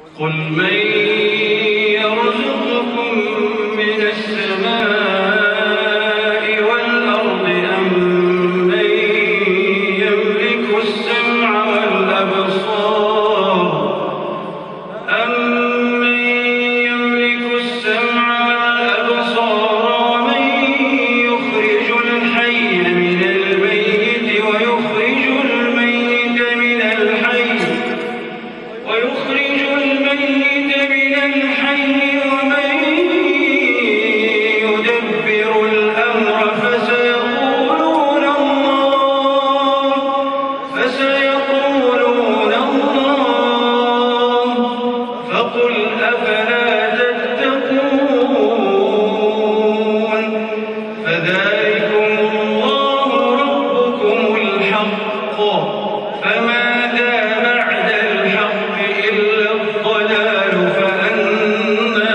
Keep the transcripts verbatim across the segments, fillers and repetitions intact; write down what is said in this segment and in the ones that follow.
قل من يرزقكم من السماء والأرض أم من يملك السمع والأبصار أمن يملك السمع والأبصار ومن يخرج الحي من الميت ويخرج الميت من الحي ويخرج الميت من الحي ومن يدبر الأمر فسيقولون الله فسيقولون الله فقل أفلا تتقون فذلكم الله ربكم الحق فماذا بعد الحق إلا الضلال فأنى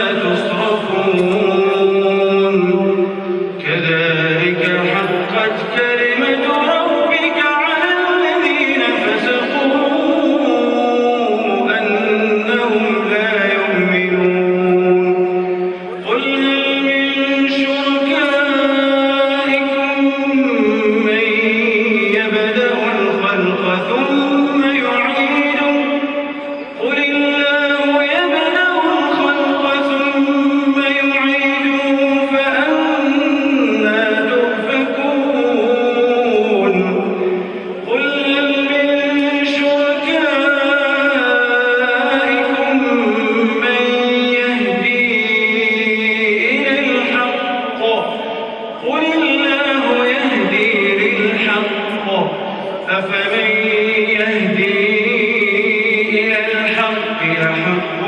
تصرفون كذلك حقت كلمة ربك على الذين فسقوا أنهم لا يؤمنون قل هل من شركائكم من يبدأ الخلق ثم يعيده قل الله يبدأ الخلق ثم يعيده فأنى تؤفكون قل هل من شركائكم من يهدي إلى الحق قل الله يهدي للحق أفمن يهدي إلى الحق يحق